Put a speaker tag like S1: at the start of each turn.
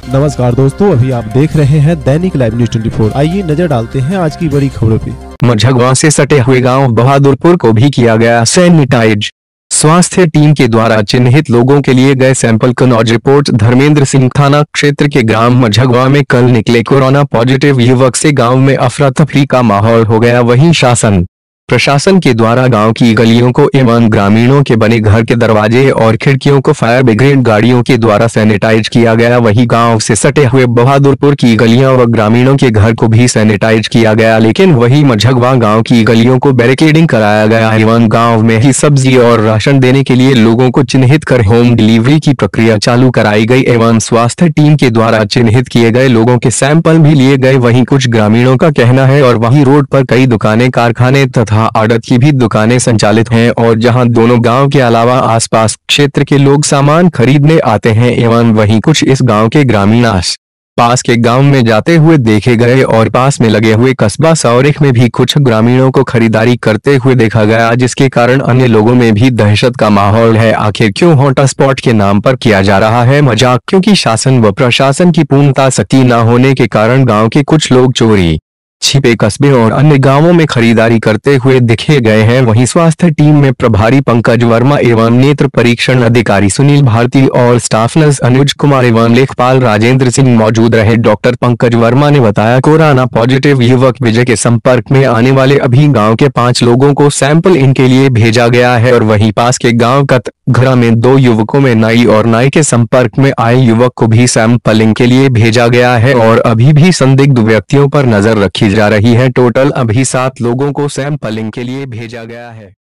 S1: नमस्कार दोस्तों, अभी आप देख रहे हैं दैनिक लाइव न्यूज 24। आइए नजर डालते हैं आज की बड़ी खबरों पे।
S2: मझगवा से सटे हुए गांव बहादुरपुर को भी किया गया सैनिटाइज। स्वास्थ्य टीम के द्वारा चिन्हित लोगों के लिए गए सैंपल कनौज रिपोर्ट। धर्मेंद्र सिंह थाना क्षेत्र के ग्राम मझगवा में कल निकले कोरोना पॉजिटिव युवक से गांव में अफरा तफरी का माहौल हो गया। वहीं शासन प्रशासन के द्वारा गांव की गलियों को एवं ग्रामीणों के बने घर के दरवाजे और खिड़कियों को फायर ब्रिगेड गाड़ियों के द्वारा सैनिटाइज किया गया। वहीं गांव से सटे हुए बहादुरपुर की गलियां व ग्रामीणों के घर को भी सैनिटाइज किया गया, लेकिन वहीं मझगवा गांव की गलियों को बैरिकेडिंग कराया गया एवं गाँव में ही सब्जी और राशन देने के लिए लोगों को चिन्हित कर होम डिलीवरी की प्रक्रिया चालू कराई गई एवं स्वास्थ्य टीम के द्वारा चिन्हित किए गए लोगों के सैंपल भी लिए गए। वहीं कुछ ग्रामीणों का कहना है और वहीं रोड पर कई दुकानें, कारखाने तथा आड़त की भी दुकानें संचालित हैं और जहां दोनों गांव के अलावा आसपास क्षेत्र के लोग सामान खरीदने आते हैं एवं वहीं कुछ इस गांव के ग्रामीण पास के गांव में जाते हुए देखे गए और पास में लगे हुए कस्बा सौरिख में भी कुछ ग्रामीणों को खरीदारी करते हुए देखा गया, जिसके कारण अन्य लोगों में भी दहशत का माहौल है। आखिर क्यों हॉटस्पॉट के नाम पर किया जा रहा है मजाक? क्योंकि शासन व प्रशासन की पूर्णता सख्ती न होने के कारण गाँव के कुछ लोग चोरी छिपे कस्बे और अन्य गांवों में खरीदारी करते हुए दिखे गए हैं। वहीं स्वास्थ्य टीम में प्रभारी पंकज वर्मा एवं नेत्र परीक्षण अधिकारी सुनील भारती और स्टाफ नर्स अनुज कुमार एवं लेखपाल राजेंद्र सिंह मौजूद रहे। डॉक्टर पंकज वर्मा ने बताया, कोरोना पॉजिटिव युवक विजय के संपर्क में आने वाले अभी गाँव के 5 लोगों को सैंपल इनके लिए भेजा गया है और वहीं पास के गाँव कतघरा में 2 युवकों में नाई और नाई के संपर्क में आए युवक को भी सैंपलिंग के लिए भेजा गया है और अभी भी संदिग्ध व्यक्तियों पर नजर रखी जा रही है। टोटल अभी 7 लोगों को सैंपलिंग के लिए भेजा गया है।